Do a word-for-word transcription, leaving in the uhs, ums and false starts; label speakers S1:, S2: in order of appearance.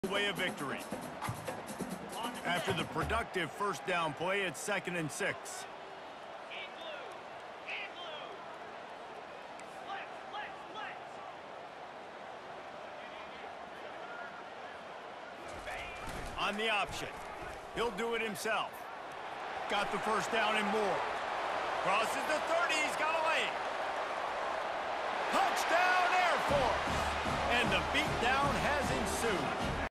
S1: way of victory. After the productive first down play, it's second and six. On the option. He'll do it himself. Got the first down and more. Crosses the thirty. He's got a lane. Touchdown, Air Force! And the beatdown has ensued.